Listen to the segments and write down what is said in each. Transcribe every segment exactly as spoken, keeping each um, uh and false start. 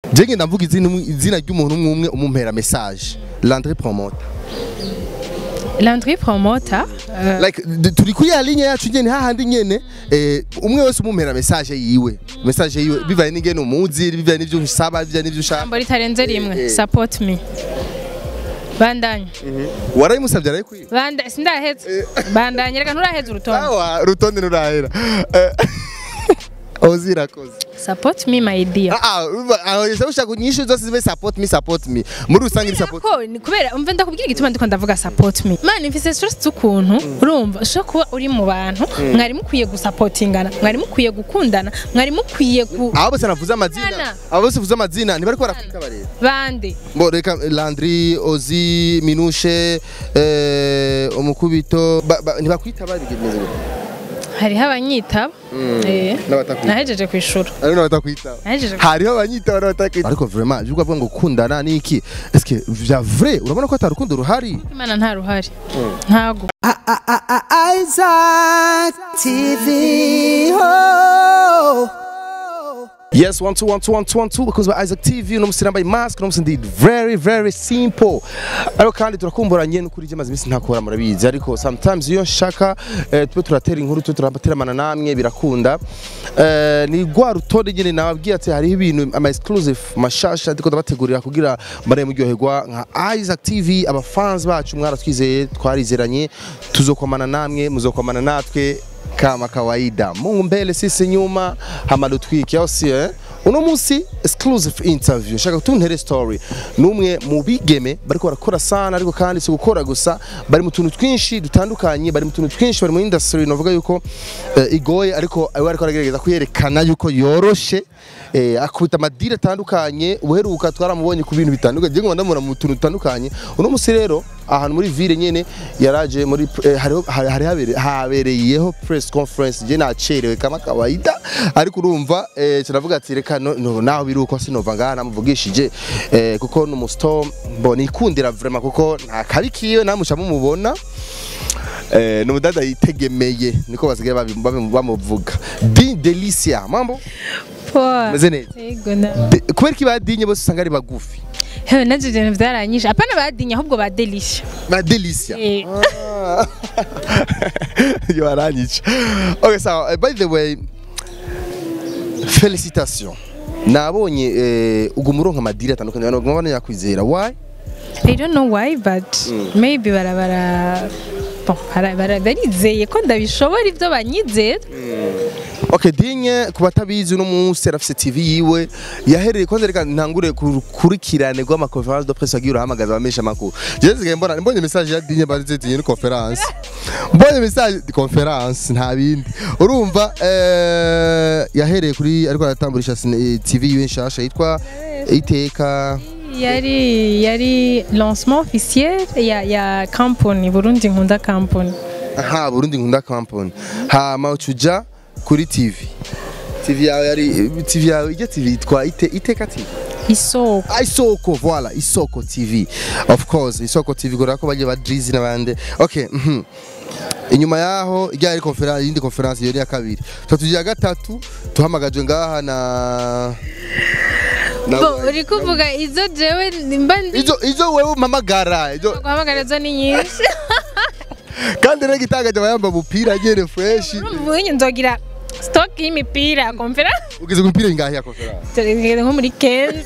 Jenge ndavuga izina izina ry'umuntu umwe umwe umumpera message. Landry Promoter. Landry Promoter uh, like turi kuri ya ligne yacu nyene hahandi nyene eh umwe wese umumpera message yiwe. Message yiwe bivaye n'ingene umuzi bivaye n'ivyo usaba bivaye n'ivyo ushaka. Mbori tarenze rimwe support me. Bandanye. Mhm. Warayimusavye araye kwiba. Banda sindaheze. Bandanye reka nturaheze urutonde. Awa urutonde nurahera. Ozira koze. Support me my dear. Ah ah yese ushaka kunyishu zose zibe support me support me. Muri usangira support. Ko ni kubera umva ndakubwira igituma ndiko ndavuga support me. Man mfise stress tukuntu urumva ushaka kuba uri mu bantu mwari mukwiye gusupportingana mwari mukwiye gukundana mwari mukwiye ku abo bose navuze amazina abo bose vuze amazina ntibari ko barakwita barera bande bo reka Landry Ozi Minushe eh umukubito ntibakwita barigeze hariho abanyitaba eh n'abatakwita nahejeje kwishura ari n'abatakwita hariho abanyitaba n'abatakwita ariko vraiment byo kuvuga ngo gukundana niki est-ce que vya vrai urabona ko atarukundo ruhari Imana nta ruhari ntago Isaac T V oh Yes, one two one two one two one two because we're Isaac T V no musirambaye mask no musindi very very simple. Ariko kandi turakumburanye no kuri je mazi misi ntakora murabizi ariko sometimes iyo nshaka eh, tube turatera inkuru tube turabateramana namwe birakunda. Eh, ni gwa rutonde nyene nababwiye ati hari ibintu ama exclusive mashasha ndiko ndabategurira kugira mbare muryoherwa nka Isaac T V aba fans bacu mwaratwizeye twarizeranye tuzokomana namwe muzokomana natwe kama kawaida Mungu mbele sisi nyuma hamado twiki au si eh uno musi exclusive interview shaka tuntere story numwe mu bigeme bariko barakora sana ariko kandi si gukora gusa bari mu tuntu twinshi dutandukanye bari mu tuntu twinshi bari mu industry novuga yuko uh, igoye ariko ayo ariko aragerageza kuyerekana yuko yoroshe eh akubita madire atandukanye uheruka twaramubonye ku bintu bitandukanye je ngo ndamura mu tuntu dutandukanye uno musi rero ahantu muri ville nyene yaraje muri eh, hari hari habere habereyeho press conference je nacerewe kama kawaida ariko urumva eh kiravuga ati reka no, no naho biruko sinova ngana muvugishije eh kuko no musto mbona ikundira vraiment kuko nta kabikiyo namusha mumubona eh no mudada yitegemeye niko basigaye bamuvuga Din Delicia mambo poa meze neza yego na kubera ki badinye bose usanga ari bagufi Hewe naje je vyaranyisha apana badinye ahubwo ba Delicia ba Delicia eh. Ah. You aranyica okay so uh, by the way félicitations nabonye eh ugumuronka madire atandukanye abantu ngabana yakwizera why I don't know why but mm. maybe barabara bon barabara barizeye ko ndabishobora ivyo banyizera mm. Okay dinye kubatabizi no munsi rafise T V yiwe yahereye kwanza reka ntangure kurikirane gwa ma conference de presse agira hamagaza bamesha makuru jeze mbona mbonye message ya dinye bazize dinye conference mbonye message de conference nta bindi urumva eh yahereye kuri ariko aratamburisha T V yiwe nshasha yitwa iteka yari yari lancement officiel ya ya company Burundi nkunda company aha Burundi nkunda company ha mauchuja kuri T V T V yawe yari T V yawe ije T V twa ite iteka T V Isoko Isoko voilà Isoko T V of course Isoko T V gora ko baje ba Drizzy nabande okay mhm inyuma yaho ijya ari conference yindi conference yari ya kabiri tutugiye gatatu tuhamagajwe ngaha na Bo uri kuvuga izo jewe mbandi izo izo wewe mamagara izo mamagara zo ni nyinshi kandi rege itagaje bayamba bupira nyene fresh urumva nzogira stock y'imipira conference ugize kumupira ingahe ya conference nko muri Kenz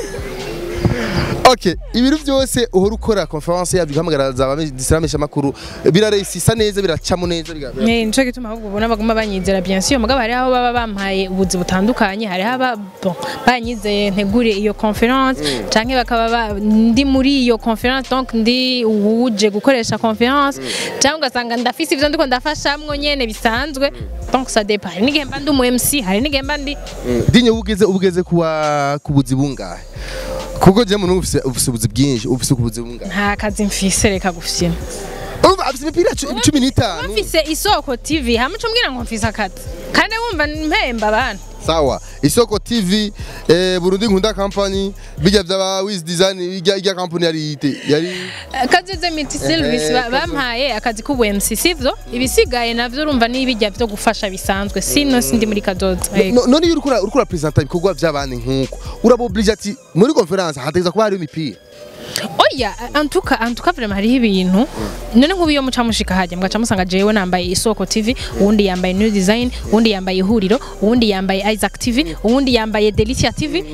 Okay, ibiru byose uhora ukora conference yabyo hamagara zaba disramesha makuru biraresisa neza biracamo neza biga. Ne nco gituma ahubwo ubona baguma banyizera bien sûr mugabo hari aho baba bampaye ubuzi butandukanye hari aba bon banyizeye ntegure iyo conference mm. canke bakaba ndi muri iyo conference donc ndi uje gukoresha conference mm. cyangwa ugasanga ndafise ivyo ndiko ndafashamwe nyene bisanzwe mm. donc ça dépend hari nigemba ndi mu M C hari nigemba ndi mm. dinye ugeze ugeze kuwa kubuzi bungahe kuko je muntu ufise ufise ubuzi bwinshi ufise kubuzi bungahe nta kazi mfise reka gufyina urumva afise imipira cumi n'itanu mfise Isoko T V hamwe cyo mbwira ngo mfise akazi kandi wumva mpemba abantu sawa Isoko T V eh Burundi Nkunda Company bijya byaba Wiz Design bijya ijya company yari ite yari kazoze multi service bampaye akazi ku M C sivyo ibisigaye navyo urumva nibijya byo gufasha bisanzwe sino sindi muri kazoze none uri kura uri kura presenter ibikorwa by'abandi nkuko uraboblige ati muri conference hategeza kuba hari imipira oya antuka antuka vraiment hari ibintu none nkubiyo mucamushika haje mwaca musanga jewe nambaye Isoko T V uwundi yambaye New Design uwundi yambaye Ihuriro uwundi yambaye Isaac T V uwundi yambaye Delicia T V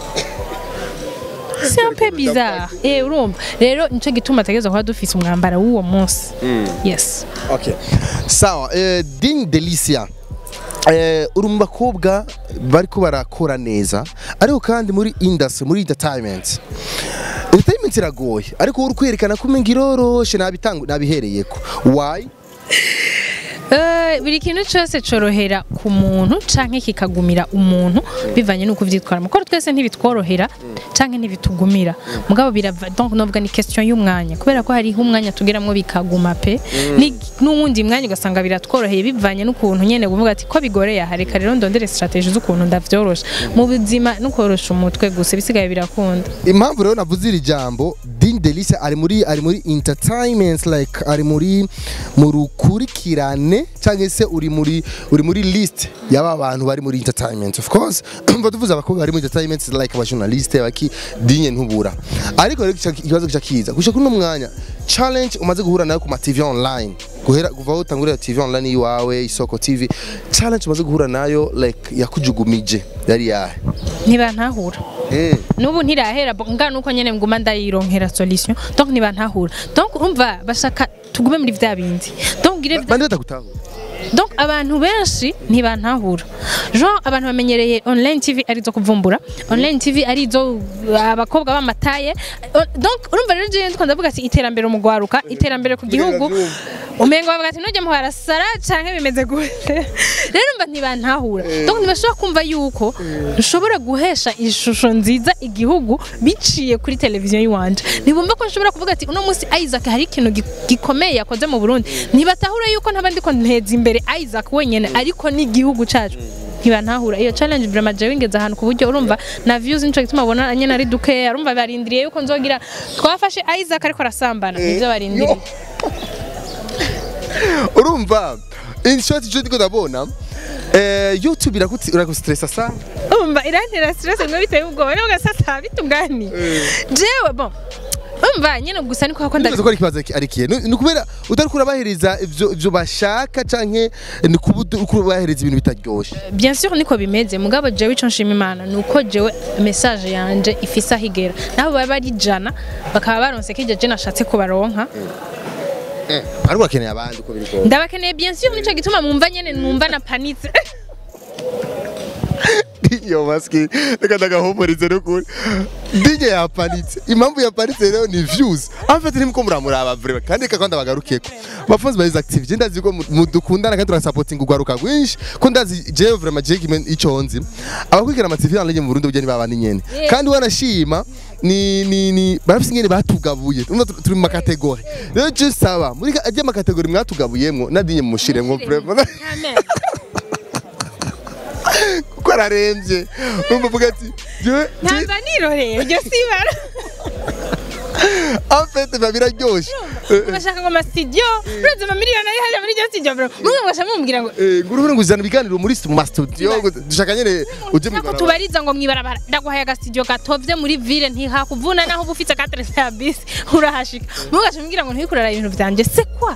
c'est un peu bizarre eh urumva rero nico gituma tegeza kwa dufise umwambara w'uwo munsi yes okay sawa eh Ding Delicia eh urumva bakobwa bariko barakora neza ariko kandi muri industry muri entertainment entertainment iragoye ariko uri kwerekana ko mengiroroshe nabitangu nabihereyeko why eh biri kintu cyose corohera ku muntu canke kikagumira umuntu bivanye nuko vyitwara mukoro twese ntibitworohera canke ntibitugumira mugabo birava donc novuga ni question y'umwanya kubera ko hari umwanya tugeramwo bikaguma pe n'uwundi mwanya ugasanga biratworoheye bivanye n'ukuntu nyene kuvuga ati ko bigoreye hareka rero ndondere strategie z'ukuntu ndavyorosha mu buzima nukorosha umutwe gusa bisigaye birakunda impamvu rero navuze iri jambo Ding Delicia ari muri ari muri entertainment like ari muri mu rukurikirane cyangwa se uri muri uri muri list y'aba bantu bari muri entertainment of course mva tuvuze abakobwa bari muri entertainment like aba journalist baki dinye ntubura ariko rero ikibazo kiza gushaka kuno mwanya challenge umaze guhura nayo ku ma T V online guhera kuva utangurira T V online yiwawe Isoko T V challenge umaze guhura nayo like yakujugumije yari yahe niba ntahura eh nubu ntirahera nga nuko nyene nguma ndayironkera solution donc niba ntahura donc umva bashaka tugume muri vya bindi donc gire bande batagutahura donc abantu benshi ntibantahura genre abantu bamenyereye online T V arizo kuvumbura online T V arizo abakobwa bamataye donc urumva rero je ndiko ndavuga ati iterambere mu gwaruka iterambere ku gihugu umengo bavuga ati nujye muhara sara canke bimeze gute rero umva ntibantahura donc ntibashobora kumva yuko nshobora guhesha ishusho nziza igihugu biciye kuri televiziyo yiwanje nibumva ko nshobora kuvuga ati uno munsi Isaac hari ikintu gikomeye yakoze mu Burundi ntibatahura yuko ntabandi ko nteza imbere Isaac wenyene ariko ni gihugu cacu ntibantahura iyo challenge vraiment je wingeze ahantu ku buryo urumva na views nico gituma bona nyene ari duke urumva barindiriye yuko nzogira twafashe Isaac ariko arasambana nivyo barindiriye urumva in short je ndiko ndabona eh YouTube irakuti irakustressa sana umva irantera stress ngo biteye ubwoba no gasasa bitungani jewe bon umva nyene gusa niko hako ndabizo ko ikibazo arikiye nukubera utari kurabahiriza ivyo ivyo bashaka canke nikubahiriza ibintu bitaryoshe bien sûr niko bimeze mugabo jewe ico nshima Imana nuko jewe message yanje ifisa higera nabo baba bari jana bakaba baronse kije je nashatse kubaronka eh ariko akeneye abandi uko biri ko ndabakeneye bien sûr nico gituma mumva nyene numva na panitse yo maski reka ndagahumurize n'ukuri dinye yapanitse impamvu yapanitse rero ni views en fait ni mko muramuraba vraiment kandi kakanda bagarukeko bafunze ba active je ndazi ko mudukundana kandi turasupporting ugwaruka gwinshi ko ndazi je vraiment je kimen ico nzi abakwikira ama T V online mu Burundi bujye nibabandi nyene kandi wanashima ni ni ni barafise nyene batugabuye turi mu makategori rero je saba muri ajya makategori mwatugabuyemwo nadinye mushiremwo vraiment kwararembye umva vuga ati je ntaza niroreye ryo sibara en fait babiraryoshe bashaka ngo ma studio uretse ma miliyoni ari haje muri ryo studio bro mwe ngashaka mumbwira ngo eh ngurubure nguzana biganiro muri mu studio dushaka nyene uje mu barabara tubariza ngo mwibarabara ndaguhaye aga studio gatovye muri ville ntihakuvuna naho bufitse quatre service urahashika mwe ngashaka mumbwira ngo ntikurara ibintu vyanje c'est quoi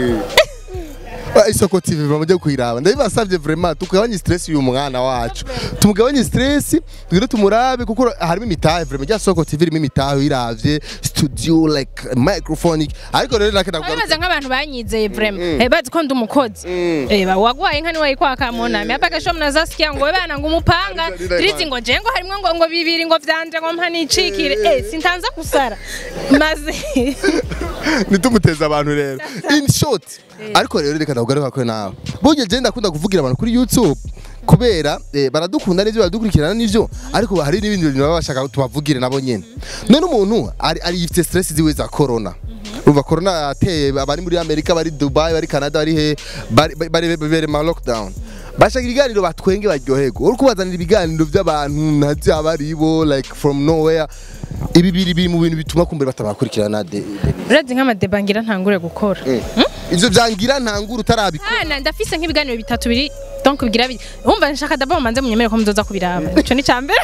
Isoko T V bamujye kwiraba ndabibasavye vraiment tukabanye stress uyu mwana wacu tumugabanye stress tugire tumurabe kuko harimo imitahe vraiment ya Isoko T V irimo imitahe iravye studio like microphone ariko rero nakenda kugaruka baza nk'abantu banyizeye vraiment eh bazi ko ndumukozi eh bagwaye nkani wayi kwa kamoname apaka sho mnazasikia ngo bana ngo umupanga tirizi ngo jengo harimo ngo ngo bibiri ngo vyanje ngo mpa nicikire eh sintanza kusara maze nitumuteza abantu rero in short ariko rero reka ndagugaruka ko nawe buje je ndakunda kuvugira abantu kuri YouTube kubera baradukunda n'ivyo baradukurikirana n'ivyo ariko hari n'ibindi bintu baba bashaka tubavugire nabo nyene none umuntu ari ari yifite stress ziwe za corona uva corona ateye abari muri Amerika bari Dubai bari Canada bari he bari bari ma lockdown bashaka ibiganiro batwenge baryoherwa uri kubazanira ibiganiro by'abantu ntazi abaribo like from nowhere ibi biri biri mu bintu bituma kumbere batabakurikirana de urazi nk'amadeba ngira ntangure gukora ivyo byangira ntangure utarabikora ana ndafise nk'ibiganiro bitatu biri donc bigira umva nshaka daba manze munyemere ko muzoza kubiraba ico ni cyambere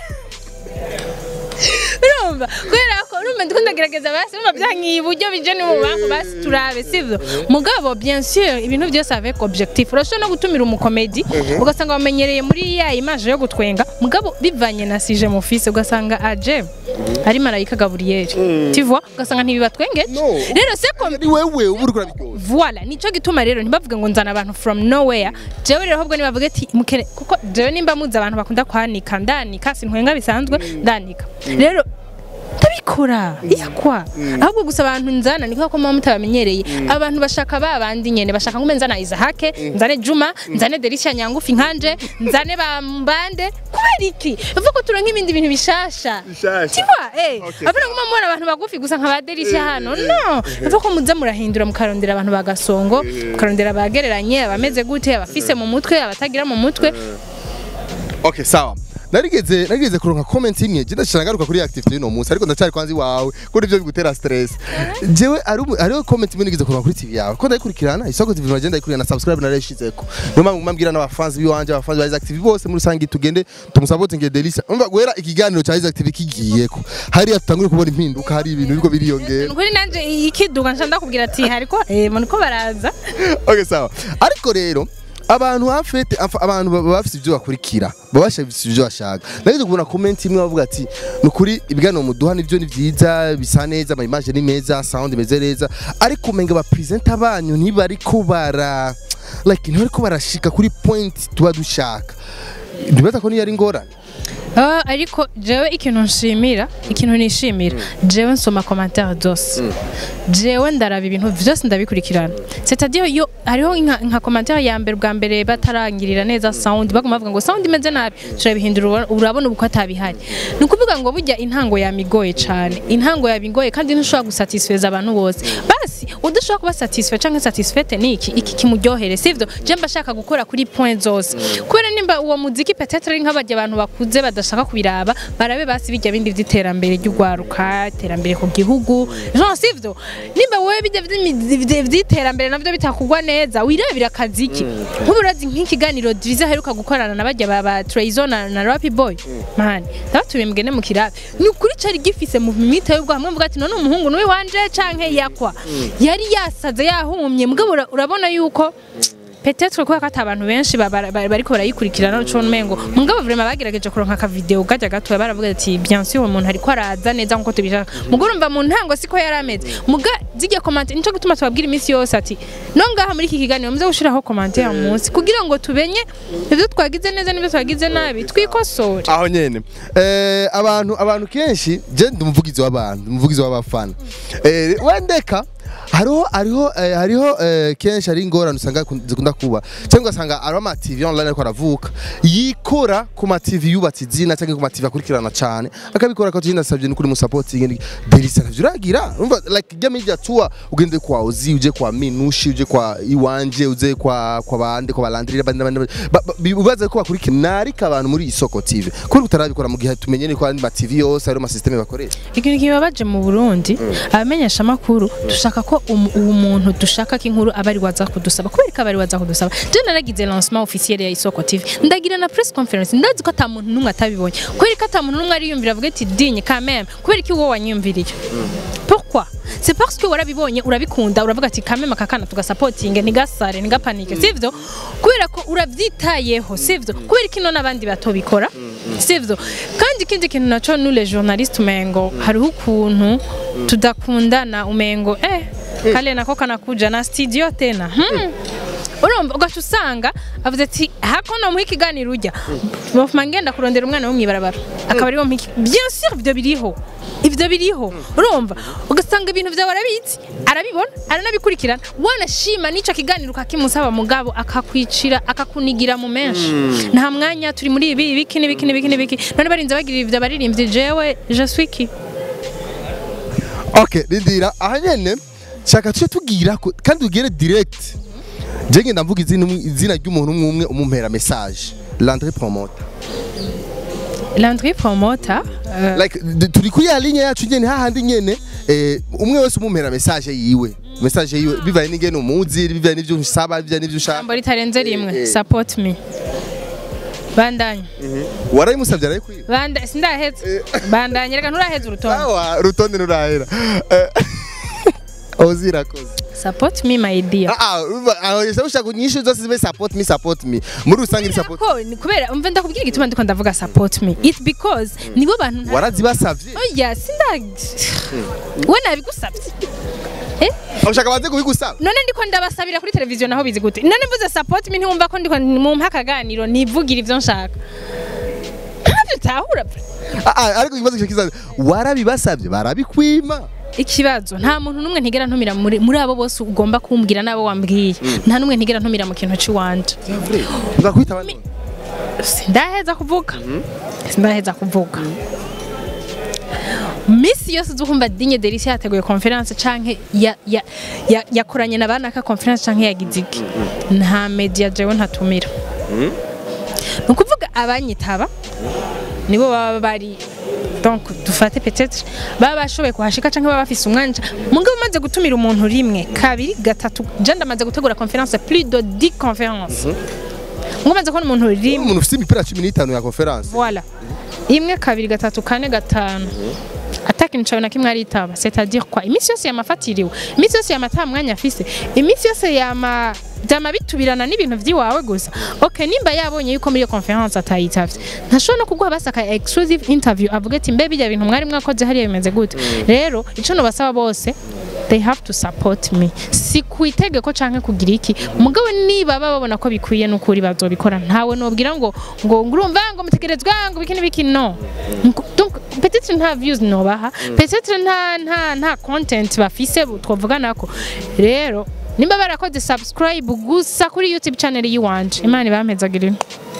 urumva kubera ko urumva ndiko ndagerageza basi umva byankiye uburyo bije ni mu banko basi turabe sivyo mugabo bien sûr ibintu byose avec objectif urashobora no gutumira umukomedi ugasanga bamenyereye muri ya image yo gutwenga mugabo bivanye na sije mu fils ugasanga aje ari marayika Gabriel tu vois ugasanga ntibibatwenge rero c'est comme ni wewe uburukura bikoze voilà nico gituma rero ntibavuga ngo nzana abantu from nowhere jewe rero ahubwo nibavuga ati mukere kuko jewe nimba muzi abantu bakunda kwanika ndanika sintwenga bisanzwe ndanika rero tabikora yakwa ahubwo gusa abantu nzana niko ko mama mutabamenyereye abantu bashaka babandi nyene bashaka ngume nzana Isahake nzane Juma nzane Delisha Nyangufi nkanje nzane bambande kubera iki uvuga ko turanka ibindi bintu bishasha tiwa eh abana nguma mubona abantu bagufi gusa nkaba Delisha hano no uvuga ko muza murahindura mukarondera abantu bagasongo mukarondera bagereranye abameze gute abafise mu mutwe abatagira mu mutwe. Okay sawa narigeze narigeze kuronka comment imwe je ndashaka garuka kuri active y'ino munsi ariko ndacyari kwanzi wawe kuri ivyo bigutera stress jewe ari ari comment imwe nigeze kuronka kuri T V yawe ko ndayikurikirana isoko T V bagenda ikurikirana subscribe na reshizeko noma ngumambwira n'abafanzi biwanje abafanzi ba Isaac T V bose muri sangi tugende tumusapotinge Delisa umva guhera ikiganiro cha Isaac T V kigiyeko hari atangure kubona impinduka hari ibintu biko biriyongera kuri nanje ikiduga nshanda kubwira ati hariko eh maniko baraza. Okay sawa ariko rero abantu hafete abantu bafite ibyo bakurikira babashafite ibyo bashaka nagize kubona comment imwe bavuga ati nukuri ibiganiro muduha nivyo ni vyiza bisa neza ama image ni meza sound imeze neza ariko umenga ba presenter banyu ntibari ko bara like ntibari ko barashika kuri point tuba dushaka ndibata ko ni yari ngorane. Ah ariko jewe ikintu nshimira ikintu nishimira jewe nsoma commentaire zose jewe ndaraba ibintu byose ndabikurikirana c'est-à-dire yo hariho nka commentaire ya mbere bwa mbere batarangirira neza sound baguma bavuga ngo sound imeze nabi turabihindura urabona ubuko atabihari nukuvuga ngo burya intango ya migoye cyane intango ya bigoye kandi ntushobora gusatisfeza abantu bose basi udashobora kuba satisfait canke satisfait niki iki kimuryohere sivyo je mbashaka gukora kuri point zose kubera nimba uwo muziki peut-être nk'abajya abantu bakuze badashaka kubiraba barabe basi bijya bindi vy'iterambere ry'ugwaruka iterambere ku gihugu Jean sivyo nimba wewe bijya vy'iterambere navyo bitakugwa neza wirabira akaziki nk'uburazi nk'ikiganiro Drizzy aheruka gukorana nabajya ba Trayzon na Rappi Boy man ndatuye mugene mu kirabe ni kuri cari gifise mu mimita y'ubwo hamwe mvuga ati none umuhungu niwe wanje canke yakwa yari yasaze yahumye mugabo urabona yuko peut-être ko akata abantu benshi bariko barayikurikirana cyo mengo mugabo vraiment bagerageje kuronka ka video gajya gato baravuga ati bien sûr umuntu ariko araza neza nkuko tubishaka mugoro mva mu ntango siko yarameze muga zijye comment nico gutuma tubabwira iminsi yose ati no ngaha muri iki kiganiro muze gushiraho commentaire munsi kugira ngo tubenye ivyo twagize neza n'ibyo twagize nabi twikosore aho nyene eh abantu abantu kenshi je ndumuvugizi w'abantu umuvugizi w'abafana eh wendeka hariho hariho hariho kenshi ari ingorane usanga zikunda kuba cyangwa ugasanga ari ama T V online ariko aravuka yikora ku ma T V yubatse izina cyangwa ku ma T V akurikirana cyane akabikora ko tugenda savye n'ukuri mu supporting Delisa uragira umva like jya media tour ugende kwa Ozi uje kwa Minushi uje kwa Iwanje uje kwa kwa bande kwa balandrira bande ubaze ko bakurikirana ariko abantu muri isoko T V kuri utarabikora mu gihe tumenyene ko andi ma T V yose ari ma system bakoresha ikintu kibabaje mu Burundi abamenyesha makuru dushaka ko umuntu dushaka k'inkuru abari waza kudusaba kubera ko abari waza kudusaba je naragize lancement officiel ya Isoko T V ndagira na press conference ndazi ko atamuntu numwe atabibonye kubera ko atamuntu numwe ari yumvira avuga ati digne quand même kubera ko wowe wanyumviriye pourquoi c'est parce que warabibonye urabikunda uravuga ati quand même akakana tugasupporting ntigasare ntigapanike sivyo kubera ko uravyitayeho sivyo kubera ko none abandi batobikora sivyo kandi kindi kintu naco nous les journalistes umengo hariho ukuntu tudakundana umengo eh kale nako kanakuja na studio tena hmm. urumva ugasanga avuze ati hako no mu ikiganiro ujya bofuma ngenda kurondera umwana wo mwibarabara akaba ariho mpiki bien sûr ibyo biriho ibyo biriho urumva ugasanga ibintu byawe arabizi arabibona aranabikurikirana wanashima nico kiganiro kakimusaba mugabo akakwicira akakunigira mu menshi nta mwanya turi muri ibi biki n'ibiki n'ibiki n'ibiki none barinze bagirira ibyo baririmbye jewe je suis qui. Okay, Dindira ahanyene shaka tuje tugira kandi ugere direct je ngenda mvuga izina izina ry'umuntu umwe umwe umumpera message Landry Promoter Landry Promoter uh, like turi ku ya ligne yacu nyene hahandi nyene eh umwe wese umumpera message yiwe message yiwe bivaye n'ingene umuzi bivaye n'ivyo usaba bivaye n'ivyo ushaka jambo ritarenze rimwe support me bandanye warayimusavye arayikwiba banda sindaheze bandanye reka nturaheze urutonde awa rutonde nurahera ozira koze support me my dear ah ah yese ushaka kunyishu zose zibe support me support me muri rusange support ko ni kubera umva ndakubwira igituma ndiko ndavuga support me it because nibo bantu warazibasavye oya sinda we nabigusavye eh ushaka baze kubigusaba none ndiko ndabasabira kuri televiziyo naho bizi gute none mvuze support me ntiwumva ko ndiko mu mpakaganiro nivugira ivyo nshaka tahura ah ariko ikibazo kikiza warabibasavye barabikwima ikibazo nta muntu numwe ntigera ntumira muri muri abo bose ugomba kumbwira nabo wambwiye nta numwe ntigera ntumira mu kintu ci wanje uzakwita bane sindaheza kuvuga sindaheza kuvuga Miss yose zukumva Dinye Delicia yateguye conference canke ya ya yakoranye ya nabana ka conference canke yagiziki nta media jewe ntatumira nukuvuga abanyitaba nibo baba bari donc dufate peut-être baba bashoboye kuhashika canke baba bafise umwanja mugabo maze gutumira umuntu rimwe kabiri gatatu janda maze gutegura conference plus de dix conférences ngo maze ko umuntu rimwe umuntu ufite imipira cumi n'itanu ya conference voilà imwe kabiri gatatu kane gatanu ataki nicawe na kimwe ari itaba c'est-à-dire quoi imisi yose yamafatiriwe imisi yose yamata mwanya afise imisi yose yama byama bitubirana n'ibintu vyiwawe gusa okay nimba yabonye yuko muri iyo conference atayitavye ntashobora no kuguha basaka exclusive interview avuga ati mbe bijya bintu mwari mwakoze hariya bimeze gute rero ico no basaba bose they have to support me si kuitegeko canke kugira iki mugabo niba babona ko bikwiye n'ukuri bazobikora ntawe nobwira ngo ngo ngurumva ngo mutegerezwa ngo bikini biki no donc peut-être nta views no baha peut-être nta nta nta content bafise twovuga nako rero nimba barakoze subscribe gusa kuri YouTube channel yiwanje imana bampezagirira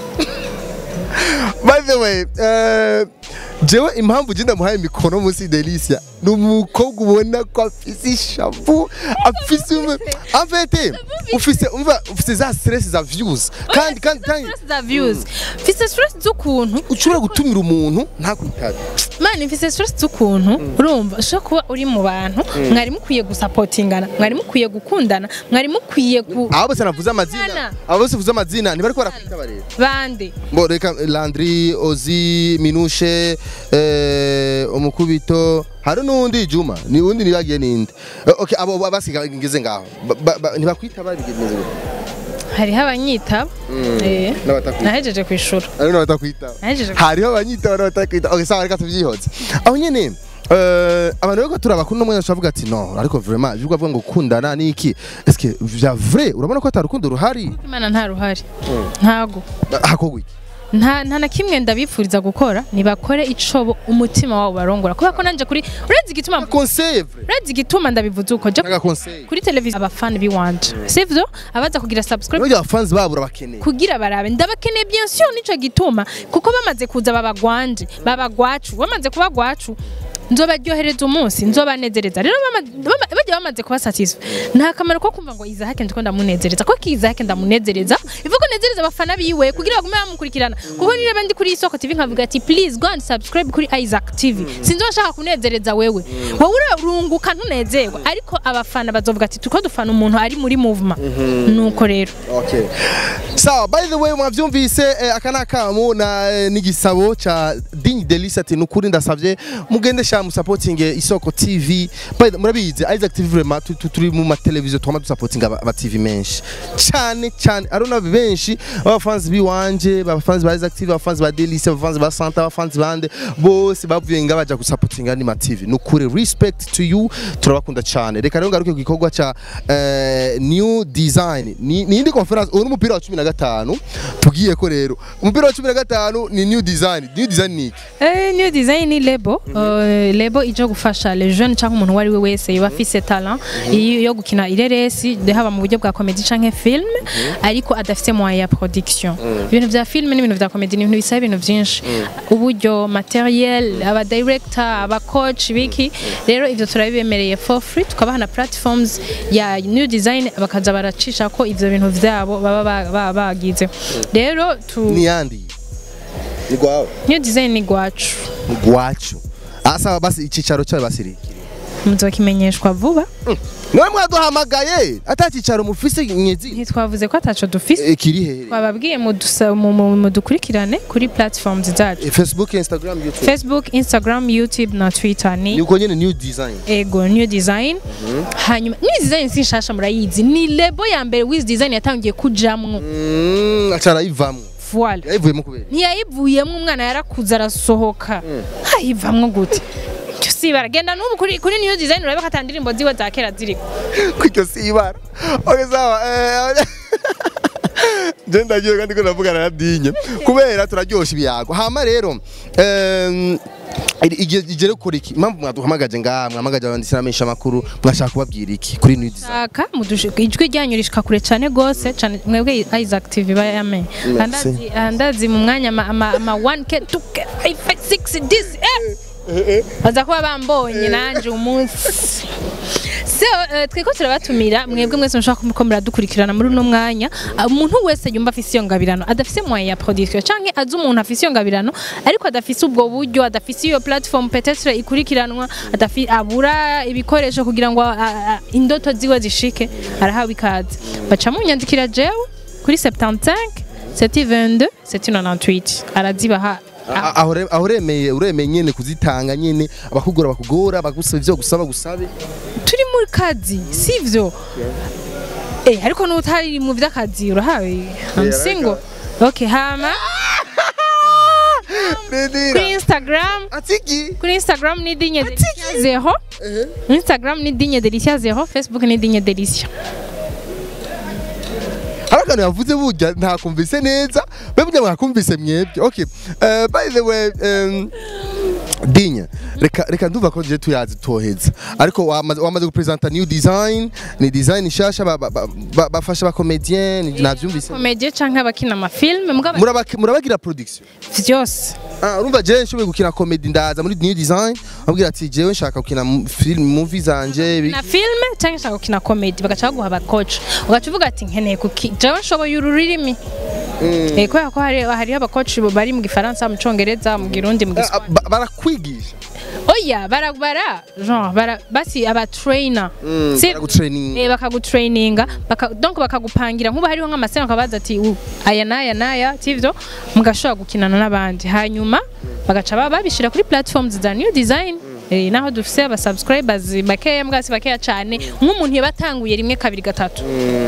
by the way uh, jewe impamvu jinda muhaye mikono musi Delicia numukobwa ubona ko afise ishavu afise en fait ufise umva ufise za stress za views kandi kandi kandi stress za views fise stress z'ukuntu ushobora gutumira umuntu nta kwitabe man mfise stress z'ukuntu urumva ushaka kuba uri mu bantu mwari mukwiye gusupportingana mwari mukwiye gukundana mwari mukwiye ku abo bose navuze amazina abo bose vuze amazina ni bari ko barakwitaba rero bande bo reka Landry Ozi Minushe eh umukubito hari nundi Juma ni undi nibagiye ninde okay abo basiga ngeze ngaho ntibakwita babigeze hari habanyita eh nahejeje kwishura ari n'abatakwita hari habanyita n'abatakwita okay sawa reka tuvyihoze aho nyene euh abantu bako turabakunda umwe yavuga ati no ariko vraiment bivugwa avuga ngo kundana niki est-ce que vya vrai urabona ko atarukundo ruhari imana nta ruhari ntago hakogwi nta nta na kimwe ndabipfuriza gukora nibakore icobo umutima wabo barongora kuba ko nanje kuri urezi gituma conseil urezi gituma ndabivuze uko je kuri televiziyo abafana biwanje sivyo abaza kugira subscribe n'abyo fans babo urabakeneye kugira barabe ndabakeneye bien sûr nico gituma kuko bamaze kuza babagwanje babagwacu bamaze kuba gwacu nzobaryohereza umunsi nzobanezereza rero bajya bamaze kuba satisfait nta kamaro ko kumva ngo Isaac ndiko ndamunezereza ko Isaac ndamunezereza ivuga nezereza abafana biwe kugira bagume bamukurikirana kuko nireba ndi kuri Isoko T V nkavuga ati please go and subscribe kuri Isaac T V sinzoshaka kunezereza wewe wowe urunguka ntunezerwa ariko abafana bazovuga ati tuko dufana umuntu ari muri movement nuko rero okay sawa by the way mwavyumvise akana kamu na nigisabo cha Dinye Delicia ati nukuri ndasavye mugende mu supporting Isoko T V murabizi Isaac T V vraiment turi mu ma televiziyo twama supporting aba T V menshi cyane cyane arona benshi aba fans biwanje aba fans ba Isaac T V aba fans ba Delicia aba fans ba Santa aba fans bande bose bavuye ngabaja ku supporting ani ma T V nukuri respect to you turabakunda cyane reka rero ngaruke gikorwa cha new design ni indi conference uri umupira wa cumi na gatanu tugiye ko rero umupira wa cumi na gatanu ni new design new design ni Eh, New Design ni lebo uh, lebo ije gufasha les jeunes cyangwa umuntu wari we wese yoba afise talent iyo yo gukina ireresi haba mu buryo bwa comedy canke film ariko adafite moyen ya production ibintu vya film n'ibintu vya comedy ni ibintu bisaba ibintu byinshi uburyo materiel aba director aba coach biki rero ivyo turabibemereye for free tukabaha na platforms ya New Design bakaza baracisha ko ivyo bintu vyabo baba bagize rero tu ni yandi ni gwawe New Design ni gwacu ni gwacu asa basi icicaro cyawe basiri muzokimenyeshwa vuba none mwaduhamagaye atacicaro mufise nyezi ntitwavuze ko ataco dufise kiri hehe bababwiye mu dukurikirane kuri platforms zacu Facebook Instagram YouTube Facebook Instagram YouTube na Twitter ni yuko nyene New Design ego New Design hanyuma New Design sinshasha murayizi ni lebo ya mbere Wiz Design yatangiye kujamwo mm acara ivamwe voilà yayivuyemo kubera ntiyayivuyemo umwana yarakuza arasohoka hayivamwo gute sibara genda nubu kuri kuri New Design urabeka atandirimbo ziwe za kera ziriko kwicyo sibara okay sawa eh je ndagiye kandi ko navugana na Dinye kubera turaryosha ibiyago hama rero eh igere kuri iki impamvu mwaduhamagaje nga mwamagaje abanditsi n'amenyesha makuru mwashaka kubabwira iki kuri New Design saka mudushika ijwi ryanyu rishika kure cyane gose cyane mwebwe Isaac T V bayame andazi andazi mu mwanya ama ama one K two K five six this eh baza kuba bambonye nanje umunsi so uh, twiko turabatumira mwebwe mwese mushaka kumukomera dukurikirana muri no mwanya umuntu wese yumva afise iyo ngabirano adafise moyen ya production canke azi umuntu afise iyo ngabirano ariko adafise ubwo buryo adafise iyo platform peut-être ikurikiranwa adafi abura ibikoresho kugira ngo indoto ziwe zishike arahawe ikaze baca munyandikira jewe kuri seventy-five sept vingt-deux sept ninety-huit arazibaha aho uremeye uremeye nyene kuzitanga nyene abakugora bakugora bagusaba ivyo gusaba gusabe turi muri kazi sivyo eh ariko n'utari mu vy'akazi urahawe I'm single okay hama kuri Instagram atiki kuri Instagram ni Dinye Delicia zero Instagram ni Dinye Delicia zero Facebook ni Dinye Delicia Harakana yavuze burya nta kumvise neza bebye mwakumvise mwebye okay uh, by the way um, Dinye reka reka nduva ko je tuyazi toheza ariko wamaze gupresenta New Design ni design shasha bafasha ba comedian navyumvise comedian canke abakina ama film murabagira production vyose ah urumva je nshoboye gukina comedy ndaza muri New Design abwira ati jewe nshaka gukina film movie zanje na film canke nshaka gukina comedy bagacha guha ba coach ugacuvuga ati nkeneye kuki jewe nshoboye ururimi eh kwa ko hari hari aba coach bari mu gifaransa mu congereza mu girundi mu giswahili barakwigisha oya barabara genre bara basi aba trainer bakagutraining eh bakagutraininga baka donc bakagupangira nkuba hariho nk'amaseno kabaza ati aya naya naya tivyo mugashobora gukinana n'abandi hanyuma bagaca babishira kuri platforms za New Design eh naho dufise aba subscribers bakeya mbwasi bakeya cyane nk'umuntu yabatanguye rimwe kabiri gatatu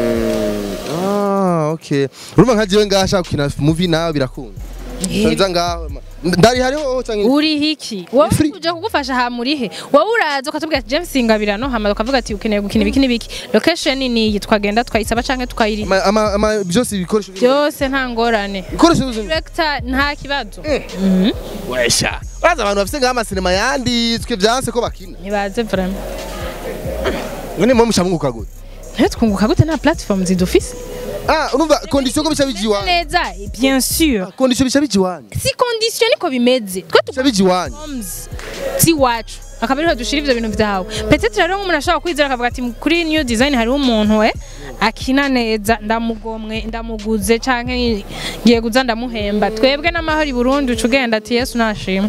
ah okay urumva nka jewe ngashaka gukina movie nawe birakunda nza ngaho ndari hariho cyangwa uri hiki wowe uje kugufasha ha muri he wowe uraza ukatubwira James Ingabirano hama ukavuga ati ukeneye gukina ibiki nibiki location ni twagenda twayisaba canke twayiri ama ama byose bikoresho byose nta ngorane bikoresho director nta kibazo mhm wesha uraza abantu bafite ngama cinema yanditswe byanse ko bakina nibaze vraiment ngene mu mushamunguka gute ntitwunguka gute na platform zidufise ah urumva condition ko bishabijiwa neza bien sûr condition bishabijiwa si condition niko bimeze twe tubijiwa si wacu akabiriho dushira ivyo bintu vyawe peut-être rero umuntu ashaka kwizera akavuga ati kuri New Design hari umuntu we akina neza ndamugomwe ndamuguze canke ngiye guza ndamuhemba twebwe n'amahoro i Burundi ucugenda ati Yesu nashima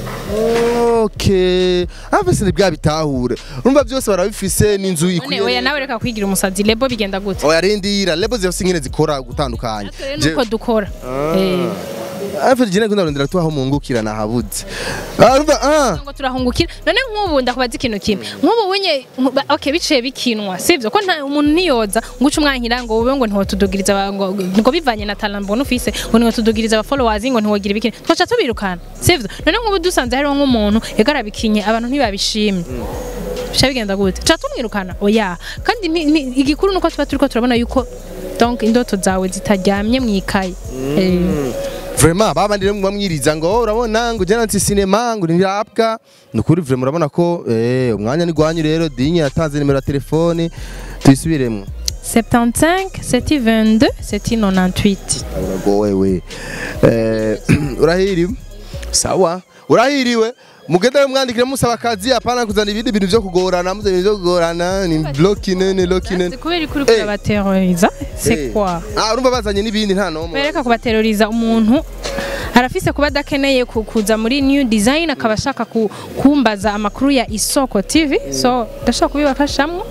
okay afise ni bya bitahure urumva byose barabifise n'inzu ikwiye oya nawe reka kwigira umusazi lebo bigenda gute oya rindira lebo zifise ingene zikora gutandukanye nuko dukora eh afite jene kunda rondera tuaho mungukira na habuze urumva ah ngo turahungukira none nk'ubu ndakubaza ikintu kimwe nk'ubu wenye okay biciye bikinwa sivyo ko umuntu niyoza nguca umwankira ngo ube ngo ntihotudugiriza ngo bivanye na talent mbona ufise ngo ntihotudugiriza aba followers ngo ntiwogira ibiki twacha tubirukana sivyo none nk'ubu dusanze hariho nk'umuntu yagarabikinye abantu ntibabishimye bigenda gute cha tumwirukana oya kandi igikuru nuko tuba turiko turabona yuko donc indoto zawe zitaryamye mwikaye vraiment babandi rero mwamwiriza ngo urabona ngo jana nti cinema ngo ntirapka nukuri vraiment urabona ko eh umwanya ni gwanyu rero Dinye yatanze nimero ya telefone tuyisubiremo soixante-quinze sept vingt-deux sept quatre-vingt-dix-huit. uragowe we eh urahiriwe sawa urahiriwe mugenda mwandikire musaba akazi apana kuzana ibindi bintu byo kugorana muze ibintu byo kugorana ni blockine ne lockine C'est kubera kuri kubateroriza c'est quoi? Ah urumva bazanye n'ibindi nta no bereka kubateroriza umuntu arafise kuba dakeneye kuza muri new design akabashaka kumbaza amakuru ya Isoko T V so ndashaka kubibafashamwe.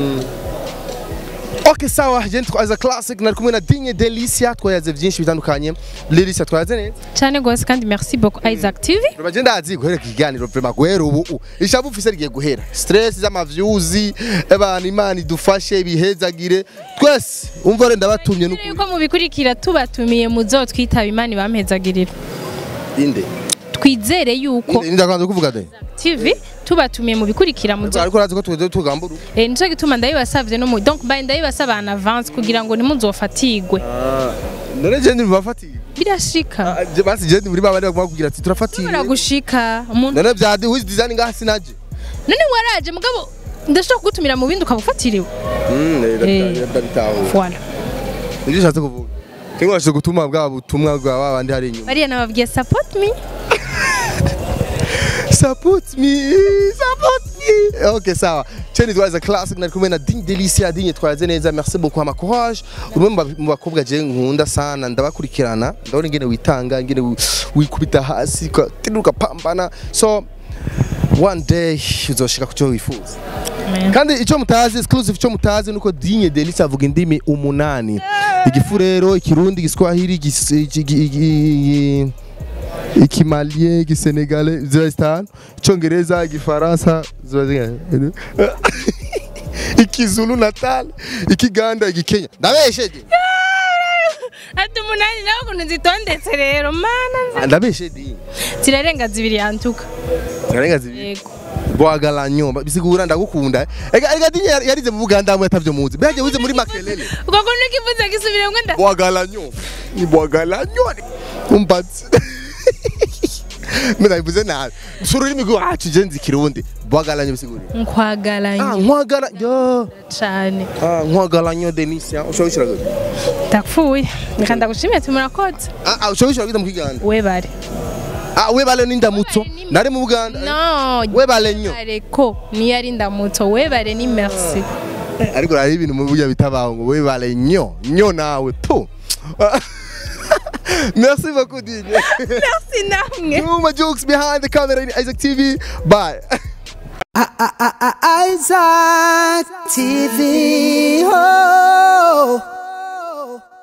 Okay sawa je twaza classic nari kumwe na Dinye Delicia twayaze byinshi bitandukanye Delicia twayaze neza cyane gose kandi merci beaucoup Isaac T V Rubaje ndazi guhereka ikiganiro vraiment guhera ubu ishabu ufise rigiye guhera stress z'ama views abantu imana idufashe bihezagire twese umva renda batumye nuko yuko mubikurikira tubatumiye muzotwitaba imana bampezagirira inde twizere yuko ndakanze kuvuga de T V tubatumiye mu bikurikira muzo ariko razi ko tuze tugambura eh nico gituma ndabibasavye no mu donc ba ndabibasaba en avance kugira ngo nimuzofatigwe ah none je ndibafatiye birashika je basi je muri babandi bakubwira ati turafatiye baragushika umuntu none byadi wiz design ngaha sinaje none waraje mugabo ndashaka gutumira mu bindi ukabufatiriwe mm ndabitaho voilà nje shatse kuvuga kingo washe gutuma bwa butumwa bwa babandi hari inyuma bariya nababwiye support me Support me, support me. Okay, sawa. Cheni twaza classic nari kumwe na Dinye Delicia Dinye twaze neza. Merci beaucoup ama courage. Umwe mu bakobwa je nkunda sana ndabakurikirana. Ndabona ingene witanga, ingene wikubita hasi, tiruka pambana. So one day uzoshika kucyo wifuza. Kandi ico mutazi exclusive ico mutazi nuko Dinye Delicia avuga indimi umunani. Igifurero, ikirundi, igiswahili, igi Ikimalien, ikisenegalais, zirasitani, icongereza, igifaransa, zirazinga. Ikizulu natal, ikiganda, ikikenya. Ndabesheje. Ati umunani nawe kuntu zitondetse rero mana. Ndabesheje. Zirarenga zibiri yantuka. Zirarenga zibiri. Yego. Bwagalanyo bisigura ndagukunda. Ega ega Dinye yarize mu Buganda mu yatavyo muzi. Byaje wize muri Makelele. Uko kuntu kivuze gisubire ngo nda. Bwagalanyo. Ni bwagalanyo. Umbatsi. Mena ibuze nabi. Sururi migo acu jenzi kirundi. Bwagalanyo bisigura. Nkwagalanya. Ah nkwagala yo. Cyane. Ah nkwagalanyo Delicia. Ushobishira gute? Takfuye. Nikanda gushimira tumurakoze. Ah ah ushobishira gute mu Kiganda? Webare. Ah webale n'indamutso. Nari mu Buganda. No. Webale nyo. Areko ni yari ndamutso webare ni merci. Ariko ari ibintu mu buryo bitabaho ngo webale nyo. Nyo nawe tu. Merci beaucoup Dinye. Merci namwe. Too much jokes behind the camera in Isaac T V. Bye. Isaac T V.